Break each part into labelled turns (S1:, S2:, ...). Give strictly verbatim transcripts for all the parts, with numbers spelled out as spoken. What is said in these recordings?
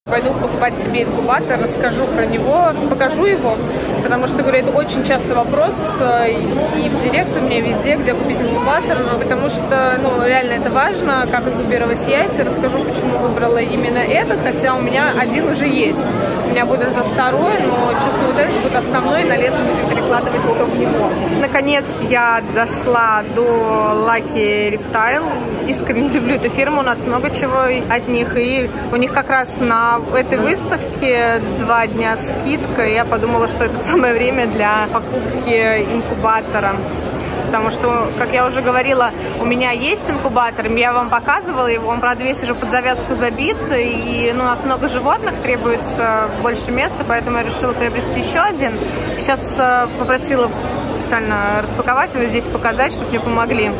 S1: Пойду покупать себе инкубатор, расскажу про него, покажу его, потому что, говорю, это очень частый вопрос и в директ у меня везде, где купить инкубатор, потому что, ну, реально это важно, как инкубировать яйца, расскажу, почему выбрала именно этот, хотя у меня один уже есть. У меня будет это второй, но чувствую, вот этот будет основной, на лето будем перекладывать все в него. Наконец я дошла до Lucky Reptile. Искренне люблю эту фирму, у нас много чего от них, и у них как раз на этой выставке два дня скидка, и я подумала, что это самое время для покупки инкубатора. Потому что, как я уже говорила, у меня есть инкубатор, я вам показывала его, он, правда, весь уже под завязку забит, и ну, у нас много животных, требуется больше места, поэтому я решила приобрести еще один. И сейчас попросила специально распаковать его, здесь показать, чтобы мне помогли.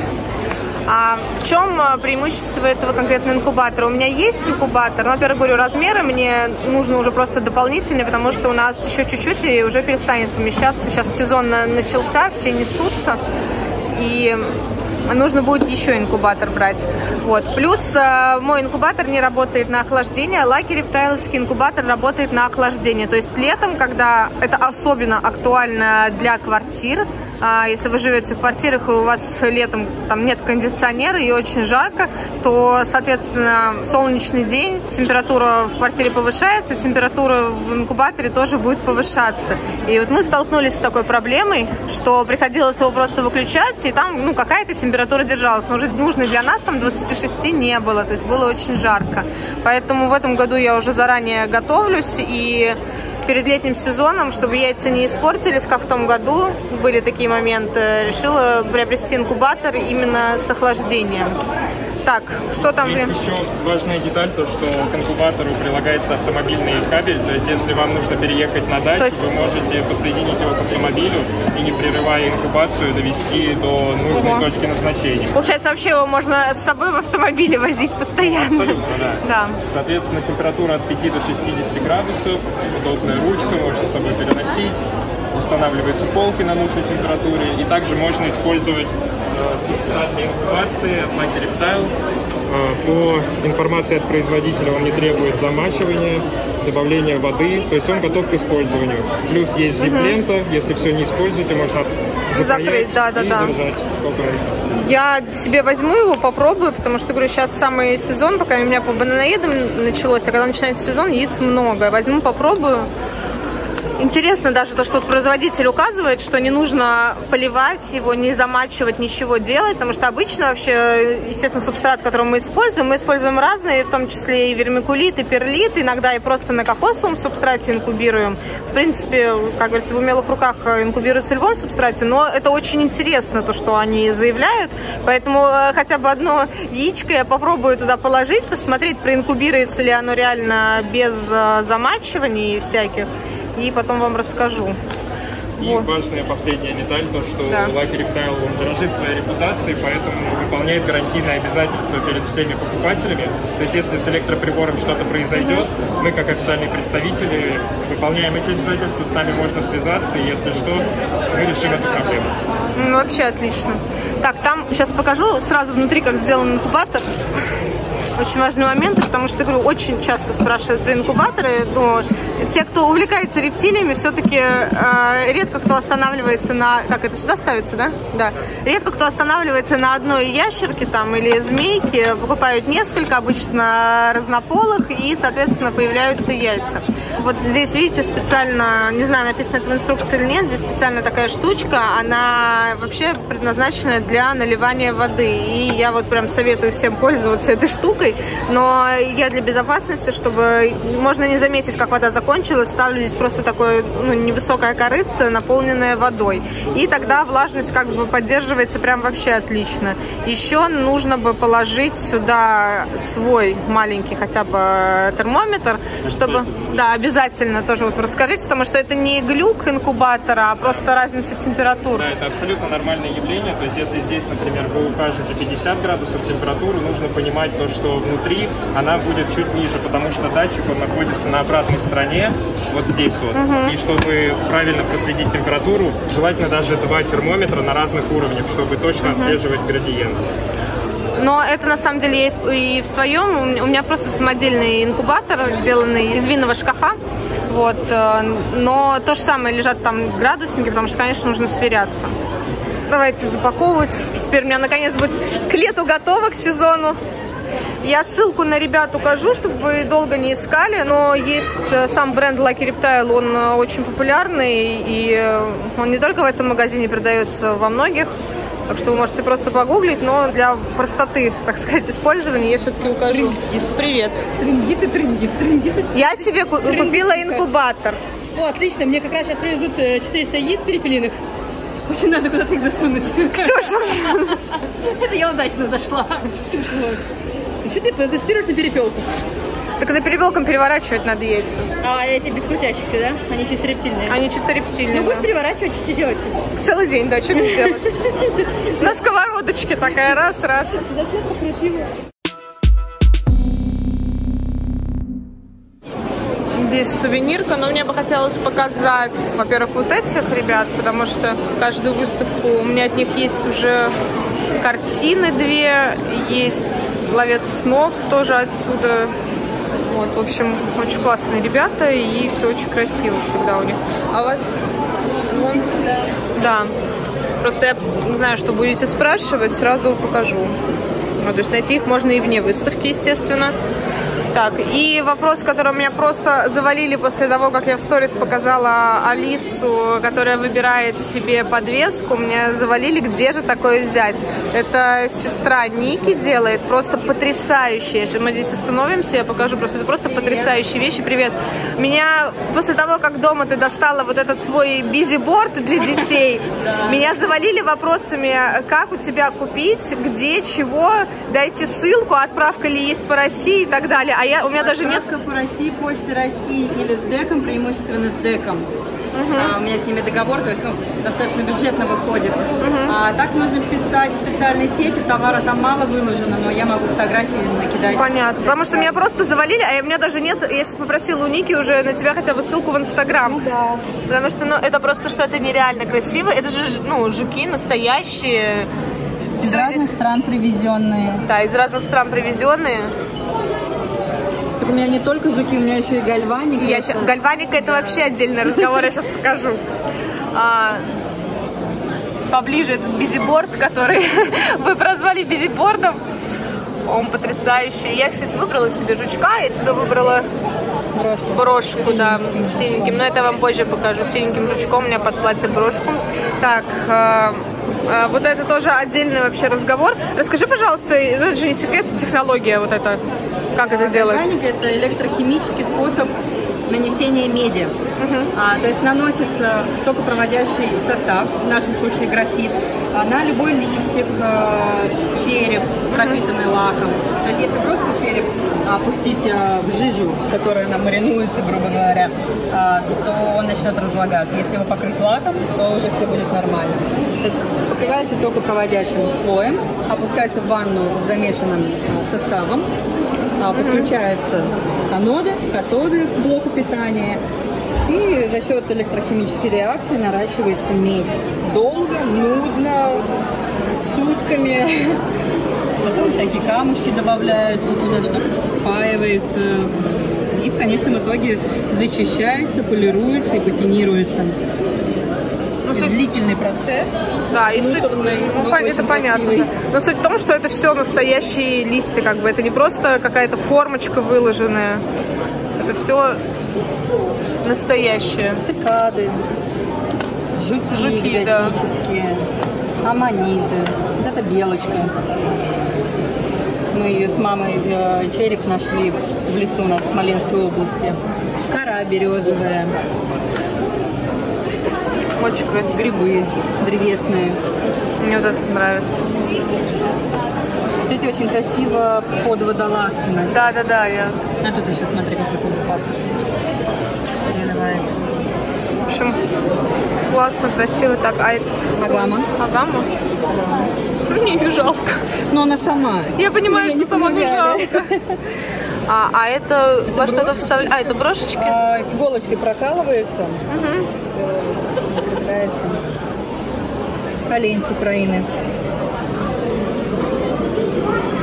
S1: А в чем преимущество этого конкретного инкубатора? У меня есть инкубатор, но, во-первых, говорю, размеры мне нужно уже просто дополнительные, потому что у нас еще чуть-чуть и уже перестанет помещаться. Сейчас сезон начался, все несутся, и нужно будет еще инкубатор брать. Вот. Плюс э, мой инкубатор не работает на охлаждение, Lucky Reptile инкубатор работает на охлаждение. То есть летом, когда это особенно актуально для квартир, если вы живете в квартирах и у вас летом там нет кондиционера и очень жарко, то, соответственно, в солнечный день температура в квартире повышается, температура в инкубаторе тоже будет повышаться. И вот мы столкнулись с такой проблемой, что приходилось его просто выключать, и там ну, какая-то температура держалась. Но уже нужной для нас там двадцати шести не было, то есть было очень жарко. Поэтому в этом году я уже заранее готовлюсь, и перед летним сезоном, чтобы яйца не испортились, как в том году, были такие моменты, решила приобрести инкубатор именно с охлаждением. Так, что там?
S2: Есть еще важная деталь, то что к инкубатору прилагается автомобильный кабель, то есть если вам нужно переехать на дачу, есть... вы можете подсоединить его к автомобилю и, не прерывая инкубацию, довести до нужной Ого. точки назначения.
S1: Получается, вообще его можно с собой в автомобиле возить постоянно.
S2: Абсолютно, да.
S1: да.
S2: Соответственно, температура от пяти до шестидесяти градусов, удобная ручка, можно с собой переносить, устанавливаются полки на нужной температуре, и также можно использовать субстрат для инкубации от Lucky Reptile. По информации от производителя он не требует замачивания, добавления воды, то есть он готов к использованию. Плюс есть зип-лента, угу. если все не используете, можно закрыть да, да,
S1: и да.
S2: держать сколько нужно.
S1: Я себе возьму его, попробую, потому что, говорю, сейчас самый сезон, пока у меня по бананоедам началось, а когда начинается сезон, яиц много. Возьму, попробую. Интересно даже то, что производитель указывает, что не нужно поливать его, не замачивать, ничего делать, потому что обычно вообще, естественно, субстрат, который мы используем, мы используем разные, в том числе и вермикулит, и перлит, иногда и просто на кокосовом субстрате инкубируем. В принципе, как говорится, в умелых руках инкубируется в любом субстрате, но это очень интересно, то, что они заявляют, поэтому хотя бы одно яичко я попробую туда положить, посмотреть, проинкубируется ли оно реально без замачиваний всяких. И потом вам расскажу.
S2: И
S1: вот.
S2: важная последняя деталь, то что
S1: да.
S2: Lucky Reptile он дорожит своей репутацией, поэтому выполняет гарантийные обязательства перед всеми покупателями. То есть если с электроприбором что-то произойдет, mm-hmm. мы как официальные представители выполняем эти обязательства, с нами можно связаться, и если что, мы решим эту проблему.
S1: Mm, вообще отлично. Так, там сейчас покажу сразу внутри, как сделан инкубатор. Очень важный момент, потому что, говорю, очень часто спрашивают про инкубаторы, но те, кто увлекается рептилиями, все-таки э, редко кто останавливается на... Как, это сюда ставится, да? Да. Редко кто останавливается на одной ящерке там или змейке, покупают несколько, обычно разнополых, и, соответственно, появляются яйца. Вот здесь, видите, специально, не знаю, написано это в инструкции или нет, здесь специально такая штучка, она вообще предназначена для наливания воды, и я вот прям советую всем пользоваться этой штукой. Но я для безопасности, чтобы можно не заметить, как вода закончилась, ставлю здесь просто такое ну, невысокое корыце, наполненное водой. И тогда влажность как бы поддерживается прям вообще отлично. Еще нужно бы положить сюда свой маленький хотя бы термометр, чтобы... Да, обязательно тоже вот расскажите, потому что это не глюк инкубатора, а просто разница температуры.
S2: Да, это абсолютно нормальное явление. То есть если здесь, например, вы укажете пятьдесят градусов температуры, нужно понимать то, что внутри она будет чуть ниже, потому что датчик он находится на обратной стороне, вот здесь вот. Угу. И чтобы правильно проследить температуру, желательно даже два термометра на разных уровнях, чтобы точно угу. отслеживать градиент.
S1: Но это на самом деле есть и в своем. У меня просто самодельный инкубатор, сделанный из винного шкафа. Вот. Но то же самое, лежат там градусники, потому что, конечно, нужно сверяться. Давайте запаковывать. Теперь у меня наконец будет к лету готово, к сезону. Я ссылку на ребят укажу, чтобы вы долго не искали, но есть сам бренд Lucky Reptile, он очень популярный, и он не только в этом магазине продается, во многих, так что вы можете просто погуглить, но для простоты, так сказать, использования я все-таки укажу. Привет.
S3: Трындит и трындит, трындит и...
S1: Я себе купила инкубатор.
S3: О, отлично, мне как раз сейчас привезут четыреста яиц перепелиных. Очень надо куда-то их засунуть.
S1: Ксюша!
S3: Это я удачно зашла. Что ты тестируешь на перепелку?
S1: Так на перепелкам переворачивать надо яйца. А
S3: эти без крутящихся, да? Они чисто рептильные?
S1: Они чисто рептильные,
S3: Ну,
S1: да.
S3: будешь переворачивать, что тебе делать-то?
S1: Целый день, да, что мне делать? На сковородочке такая, раз-раз. Здесь сувенирка, но мне бы хотелось показать, во-первых, вот этих ребят, потому что каждую выставку у меня от них есть уже картины две, есть «Ловец снов» тоже отсюда. Вот, в общем, очень классные ребята, и все очень красиво всегда у них. А у вас? Вон. Да. Просто я знаю, что будете спрашивать, сразу покажу. Вот, то есть найти их можно и вне выставки, естественно. Так, и вопрос, который меня просто завалили после того, как я в сторис показала Алису, которая выбирает себе подвеску, меня завалили, где же такое взять. Это сестра Ники делает, просто потрясающие. Мы здесь остановимся, я покажу, просто это просто потрясающие вещи. Привет. Меня после того, как дома ты достала вот этот свой бизиборд для детей, меня завалили вопросами, как у тебя купить, где, чего, дайте ссылку, отправка ли есть по России и так далее. А я, у меня даже нет...
S4: по России, Почте России или с ДЭКом, преимущественно с ДЭКом. Uh-huh. а, у меня с ними договор, то есть ну, достаточно бюджетно выходит. Uh-huh. а, так нужно писать в социальные сети, товара там мало выложено, но я могу фотографии накидать.
S1: Понятно, потому что меня просто завалили, а у меня даже нет, я сейчас попросила у Ники уже на тебя хотя бы ссылку в Инстаграм.
S4: Ну, да.
S1: Потому что ну, это просто что-то нереально красиво, это же ну, жуки настоящие.
S4: Из Все разных здесь... стран привезенные.
S1: Да, из разных стран привезенные.
S4: Так у меня не только жуки, у меня еще и гальваника.
S1: Я щас... Гальваника это вообще отдельный разговор, я сейчас покажу. А, поближе этот бизиборд, который вы прозвали бизибордом. Он потрясающий. Я, кстати, выбрала себе жучка, я себе выбрала
S4: брошку,
S1: брошку да, с синеньким. Но это я вам позже покажу. С синеньким жучком у меня под платье брошку. Так, а, а, вот это тоже отдельный вообще разговор. Расскажи, пожалуйста, это же не секрет, технология вот эта. Как это делается?
S4: Гальваника – это электрохимический способ нанесения меди. Uh-huh. а, то есть наносится токопроводящий состав, в нашем случае графит, а, на любой листик, а, череп, пропитанный uh-huh. лаком. То есть если просто череп опустить а, в жижу, которая нам маринуется, грубо говоря, а, то он начнет разлагаться. Если его покрыть лаком, то уже все будет нормально. Это покрывается токопроводящим слоем, опускается в ванну с замешанным составом. Подключаются аноды, катоды к блоку питания. И за счет электрохимической реакции наращивается медь. Долго, нудно, сутками. Потом всякие камушки добавляются туда, что-то спаивается. И в конечном итоге зачищается, полируется и патинируется. Ну, это длительный процесс.
S1: Да, и суть, ну, это понятно. Да. Но суть в том, что это все настоящие листья, как бы это не просто какая-то формочка выложенная. Это все настоящее.
S4: Цикады, жуки, жуки экзотические, да. Аммониты. Вот это белочка. Мы ее с мамой э, череп нашли в лесу у нас в Смоленской области. Кора березовая.
S1: Очень красиво.
S4: Грибы древесные.
S1: Мне вот это нравится.
S4: Вот эти очень красиво под водолазку.
S1: Да, да, да. Я...
S4: А тут еще смотри, как прикольно пахнет. Переливается.
S1: В общем, классно, красиво. Так, а это...
S4: Агама.
S1: Агама? Ну, мне ее жалко.
S4: Но она сама.
S1: Я понимаю, что сама не жалко. А, а это, это во что-то вставляется? А, это брошечки?
S4: А, иголочкой прокалывается. Угу. Нравится. Олень с Украины.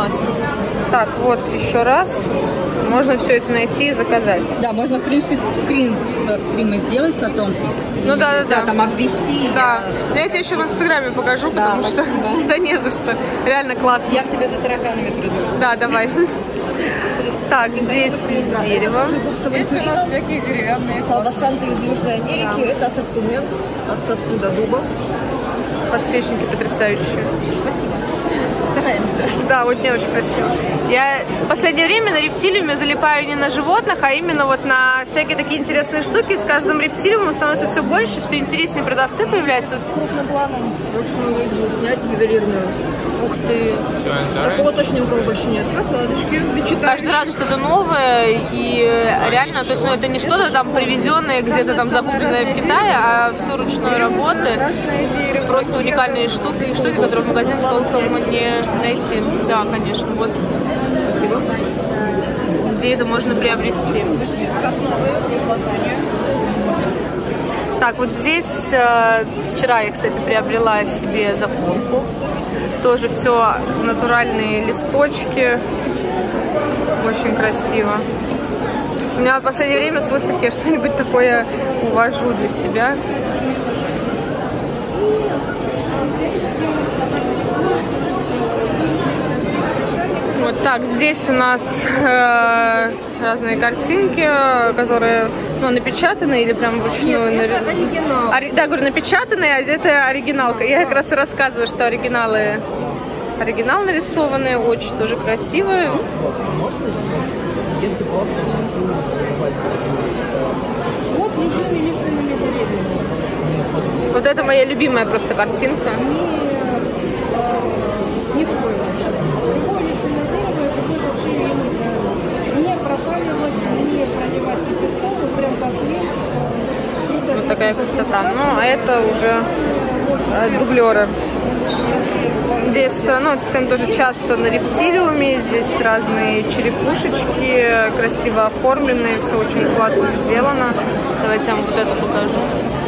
S1: Класс. Так, вот еще раз. Можно все это найти и заказать.
S4: Да, можно, в принципе, скрин со стрима сделать потом.
S1: Ну да, да, да.
S4: Там обвести.
S1: Да. Но я тебе еще в Инстаграме покажу, да, потому спасибо. Что да не за что. Реально классно.
S4: Я к тебе за тараканами приду.
S1: Да, давай. Так, здесь из дерева.
S3: Здесь у нас всякие деревянные колбасанты из Южной Америки. Да. Это ассортимент от сосны до дуба.
S1: Подсвечники потрясающие.
S3: Спасибо. Стараемся.
S1: Да, вот не очень красиво. Я в последнее время на рептилиуме залипаю не на животных, а именно вот на всякие такие интересные штуки. С каждым рептилиумом становится все больше, все интереснее продавцы появляются.
S3: Крупным планом ручную резьбу снять ювелирную.
S1: Ух ты.
S3: Такого точно никого больше нет.
S1: Накладочки. Каждый раз что-то новое и реально, то есть, ну, это не что-то там привезенное, где-то там закупленное в Китае, а все ручной работы. Просто уникальные штуки, штуки, которые в магазинах толком не найти. Да, конечно. Вот. Спасибо. Где это можно приобрести. Так, вот здесь э, вчера я, кстати, приобрела себе заколку. Тоже все натуральные листочки. Очень красиво. У меня в последнее время с выставки я что-нибудь такое увожу для себя. Вот так, здесь у нас э, разные картинки, которые, ну, напечатаны или прям вручную.
S3: Нет, это оригинал.
S1: Ори... Да, говорю, напечатанные, а это оригиналка. Я как раз и рассказываю, что оригиналы, оригинал нарисованные, очень тоже красивые.
S3: Вот любыми лиственными деревьями.
S1: Вот это моя любимая просто картинка.
S3: Не, не хвой вообще. Любое лиственное дерево, это будет вообще ему идеально. Не пропаливать, не проливать кипятком, вот прям как есть.
S1: Вот такая красота. Ну, а это уже э, дублеры. Здесь, ну, это стоим тоже часто на рептилиуме. Здесь разные черепушечки, красиво оформленные, все очень классно сделано. Давайте я вам вот это покажу.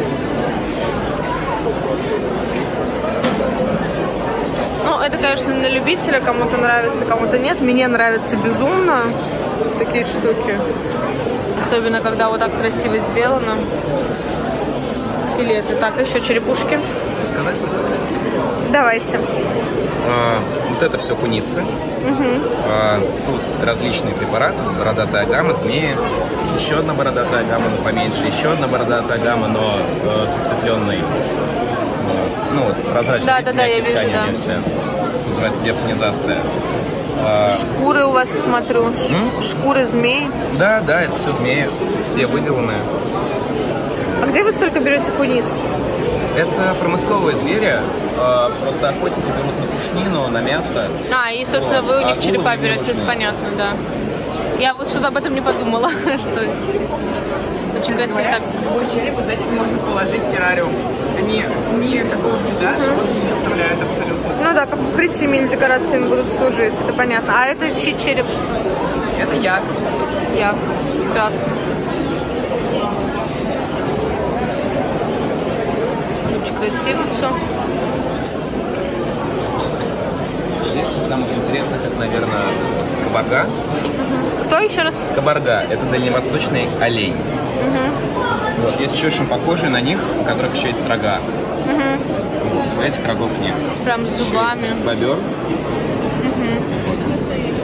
S1: Ну, это, конечно, на любителя, кому-то нравится, кому-то нет. Мне нравятся безумно такие штуки. Особенно, когда вот так красиво сделано. Скелеты. Так, еще черепушки.
S5: Сказать?
S1: Давайте.
S5: А, вот это все куницы.
S1: Угу.
S5: А, тут различные препараты. Бородатая гамма, змеи. Еще одна бородатая гамма, но поменьше. Еще одна бородатая гамма, но э, с осветленной. Ну, вот, прозрачной.
S1: Да, да, да, я вижу, да.
S5: Версия. Называется дефонизация. А,
S1: шкуры у вас, смотрю.
S5: М?
S1: Шкуры змей.
S5: Да, да, это все змеи. Все выделанные.
S1: А где вы столько берете куниц? Это
S5: промысловые звери. А, просто охотники берут на пушнину, на мясо.
S1: А, и, собственно,
S5: вот.
S1: вы у них
S5: а
S1: черепа берете, это понятно, да. Я вот что-то об этом не подумала, что очень красиво. Так.
S6: Любой череп из этих можно положить в террариум. Они никакого вреда животных не доставляют абсолютно.
S1: Ну да, как укрытиями или декорациями будут служить, это понятно. А это чей череп?
S6: Это як.
S1: Як. Прекрасно. Очень красиво все.
S5: Здесь из самых интересных это, наверное, кабарга.
S1: Угу. Кто еще раз?
S5: Кабарга – это дальневосточный олень.
S1: Угу.
S5: Вот, есть еще очень похожие на них, у которых еще есть рога.
S1: Угу.
S5: Вот, этих рогов нет.
S1: Прям с зубами.
S5: Есть бобер.
S1: Угу.
S5: Вот.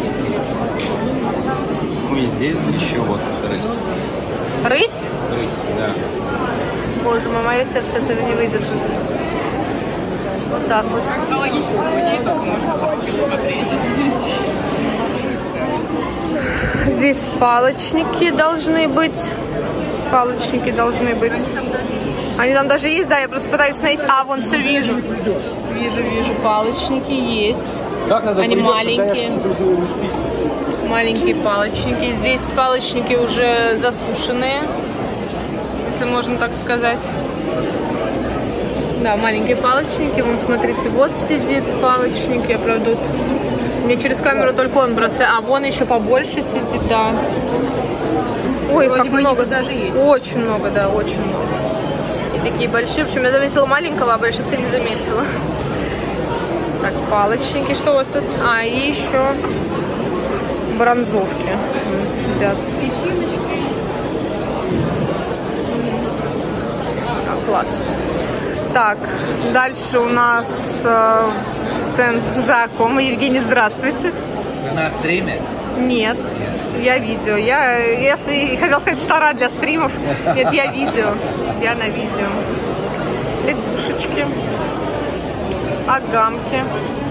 S5: Ну и здесь еще вот рысь.
S1: Рысь?
S5: Рысь, да.
S1: Боже мой, мое сердце этого не выдержит. Вот так вот.
S6: Как в зоологическом музее, только можно посмотреть.
S1: Здесь палочники должны быть. Палочники должны быть. Они там даже есть, да, я просто пытаюсь найти. А, вон все вижу. Вижу, вижу, палочники есть. Они маленькие. Маленькие палочники. Здесь палочники уже засушенные, если можно так сказать. Да, маленькие палочники. Вон, смотрите, вот сидит палочник. Я, правда, тут... Мне через камеру только он бросает. А, вон еще побольше сидит, да. Ой, как много. Даже есть. Очень много, да, очень много. И такие большие. В общем, я заметила маленького, а больших ты не заметила. Так, палочники. Что у вас тут? А, и еще бронзовки сидят. А, класс. Так, дальше у нас э, стенд Закома. Евгений, здравствуйте.
S7: Вы на стриме?
S1: Нет, я видео. Я, если хотела сказать, стара для стримов. Нет, я видео. Я на видео. Лягушечки. Агамки.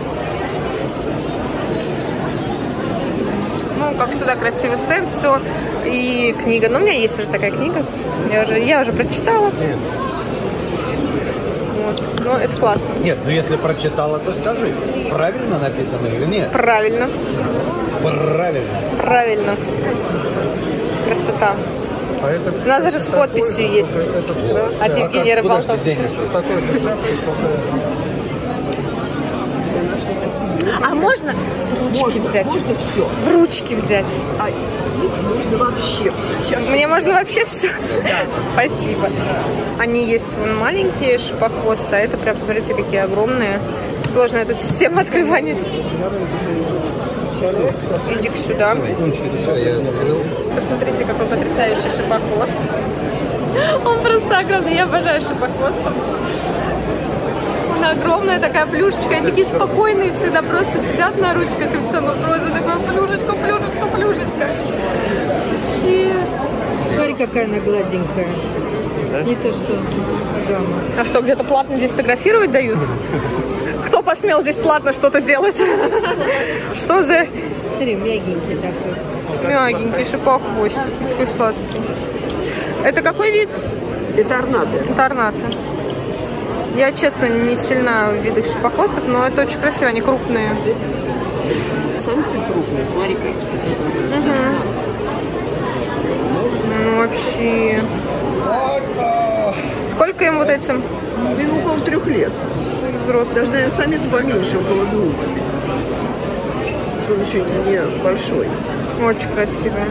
S1: Ну, как всегда, красивый стенд, все. И книга. Ну, у меня есть уже такая книга. Я уже, я уже прочитала. Вот. Ну, это классно.
S7: Нет, ну если прочитала, то скажи, правильно написано или нет?
S1: Правильно.
S7: Правильно.
S1: Правильно. Красота.
S8: А это,
S1: у нас даже с подписью есть.
S7: Вот.
S1: От Евгения Рыболтовского. А можно в ручки
S9: можно,
S1: взять?
S9: Можно все.
S1: В ручки взять.
S9: А, можно вообще. Сейчас
S1: Мне можно вообще все? Спасибо. Они есть вон маленькие шипохвосты, а это прям, смотрите, какие огромные. Сложная тут система открывания. Иди-ка сюда. Посмотрите, какой потрясающий шипохвост. Он просто огромный. Я обожаю шипохвостов. Она огромная такая плюшечка. Они такие спокойные всегда, просто сидят на ручках и все. Ну просто такая плюшечка, плюшечка, плюшечка. Вообще.
S10: Смотри, какая она гладенькая. Да? Не то, что агама.
S1: А что, где-то платно здесь фотографировать дают? Кто посмел здесь платно что-то делать? Что за...
S10: Смотри, мягенький такой.
S1: Мягенький шипохвостик. Такой сладкий. Это какой вид?
S9: это орнаты.
S1: Это орнаты. Я, честно, не сильна в видах шипохвостов, но это очень красиво, они крупные.
S9: Самцы крупные, смотри как.
S1: Угу. Ну, вообще... Сколько им вот этим?
S9: Им около трех лет.
S1: Взрослый.
S9: Даже, наверное, самец поменьше, около двух. Что он еще не большой.
S1: Очень красивый.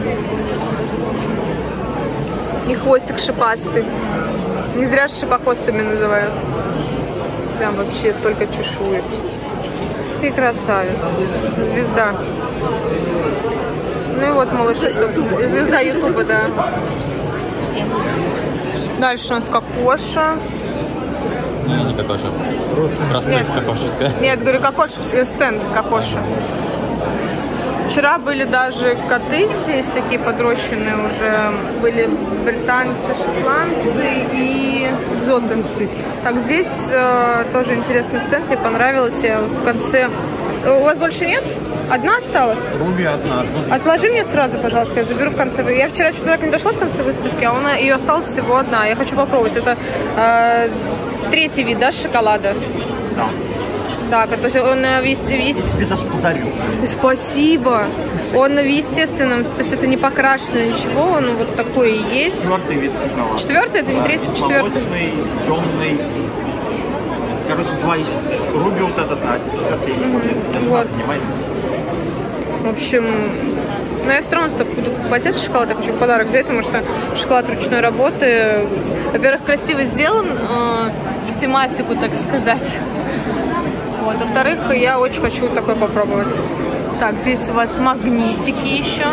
S1: И хвостик шипастый. Не зря шипохвостами называют. Прям вообще столько чешуек. Ты красавец. Звезда. Ну и вот малыши. Звезда Ютуба, да. Дальше у нас кокоша.
S11: Ну, не кокоша. Простая кокошевская.
S1: Нет, говорю, кокошевский стенд кокоша. Вчера были даже коты здесь, такие подрощенные уже. Были британцы, шотландцы и экзоты. Так, здесь э, тоже интересный стенд, мне понравилось. Я вот в конце... У вас больше нет? Одна осталась?
S7: Руби одна.
S1: Отложи мне сразу, пожалуйста, я заберу в конце. Я вчера что-то так не дошла в конце выставки, а она, ее осталась всего одна. Я хочу попробовать. Это э, третий вид, да, шоколада?
S7: Да.
S1: Да, то есть он весь... весь...
S7: Я тебе даже подарю.
S1: Спасибо. Он в естественном, то есть это не покрашено ничего, он вот такой и есть.
S7: Четвертый вид шоколада.
S1: Четвертый, это не
S7: да,
S1: третий, четвертый.
S7: Молочный, темный. Короче, два есть. Руби вот этот, а четвертый.
S1: Mm-hmm. Вот. В общем, но я все равно буду покупать этот шоколад, я хочу в подарок взять, потому что шоколад ручной работы, во-первых, красиво сделан, э, в тематику, так сказать. Вот. Во-вторых, я очень хочу такой попробовать. Так, здесь у вас магнитики еще.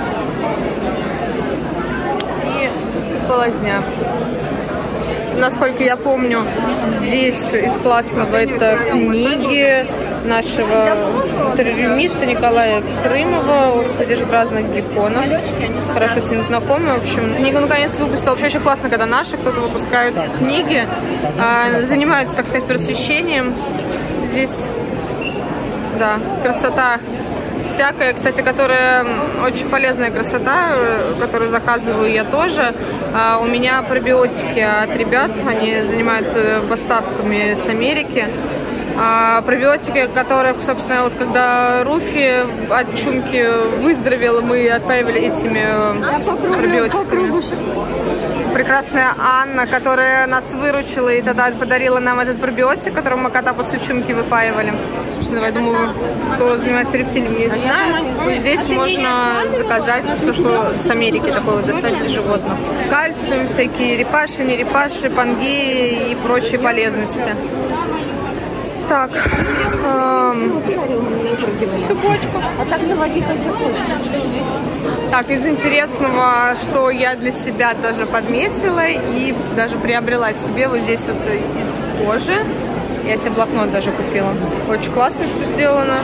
S1: И полозня. Насколько я помню, здесь из классного это книги нашего террориста Николая Крымова. Он содержит разных гекконов. Хорошо с ним знакомы. В общем, книгу наконец выпустил. Вообще очень классно, когда наши кто-то выпускают книги, занимаются, так сказать, просвещением. Здесь, да, красота всякая, кстати, которая очень полезная красота, которую заказываю я тоже. А у меня пробиотики от ребят, они занимаются поставками с Америки. А пробиотики, которые, собственно, вот когда Руфи от чумки выздоровела, мы отпаивали этими а, пробиотиками. Прекрасная Анна, которая нас выручила и тогда подарила нам этот пробиотик, которым мы кота после чумки выпаивали. Собственно, я думаю, кто занимается рептилиями, не знает. Здесь можно заказать все, что с Америки такое вот достать для животных. Кальциум, всякие репаши, не репаши, пангеи и прочие полезности. Так, эм, цепочку.
S10: А так заводи
S1: Так, из интересного, что я для себя тоже подметила и даже приобрела себе вот здесь вот из кожи. Я себе блокнот даже купила. Очень классно все сделано.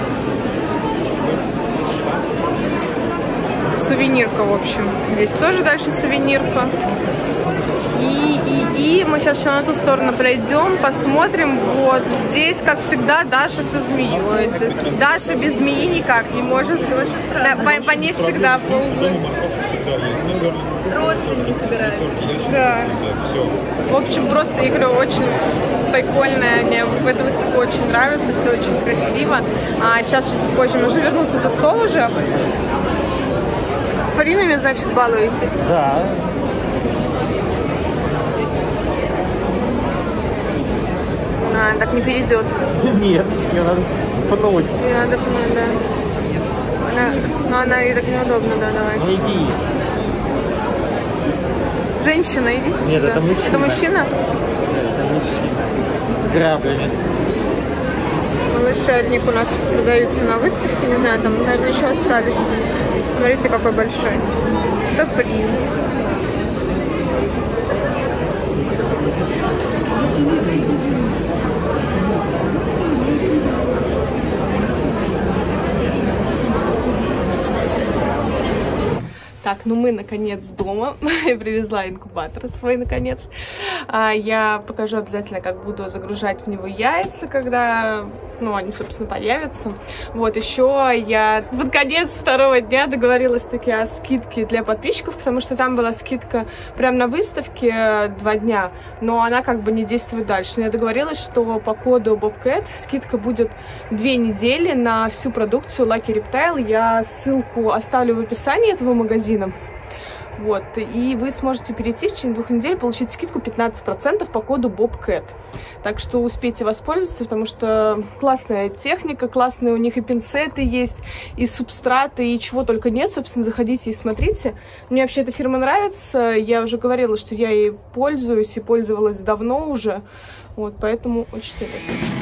S1: Сувенирка, в общем. Здесь тоже дальше сувенирка. И, и, и мы сейчас еще на ту сторону пройдем, посмотрим. Вот здесь, как всегда, Даша со змеей. Даша без змеи никак не может. Да, по, по ней всегда ползает. Родственники собираются. Да. В общем, просто игра очень прикольная. Мне в этой выставке очень нравится, все очень красиво. А сейчас чуть позже нужно вернуться за стол уже. Фаринами, значит, балуетесь?
S7: Да.
S1: А, так не перейдет.
S7: Нет, ее надо пнуть.
S1: Ее надо пнуть, да. Она, но она и так неудобно, да, давай.
S7: Ну иди.
S1: Женщина, идите
S7: Нет,
S1: сюда.
S7: это мужчина.
S1: Это мужчина?
S7: Это мужчина. С граблями.
S1: Малышатник у нас сейчас продаются на выставке. Не знаю, там, наверное, еще остались. Смотрите, какой большой. Это фри. Так, ну мы наконец дома. Я привезла инкубатор свой наконец. А, я покажу обязательно, как буду загружать в него яйца, когда, ну, они, собственно, появятся. Вот, еще я под конец второго дня договорилась таки о скидке для подписчиков, потому что там была скидка прямо на выставке два дня, но она как бы не действует дальше. Но я договорилась, что по коду Bobcat скидка будет две недели на всю продукцию Lucky Reptile. Я ссылку оставлю в описании этого магазина. Вот, и вы сможете перейти в течение двух недель, получить скидку пятнадцать процентов по коду Bobcat. Так что успейте воспользоваться, потому что классная техника, классные у них и пинцеты есть, и субстраты, и чего только нет. Собственно, заходите и смотрите. Мне вообще эта фирма нравится. Я уже говорила, что я ей пользуюсь и пользовалась давно уже. Вот, поэтому очень советую.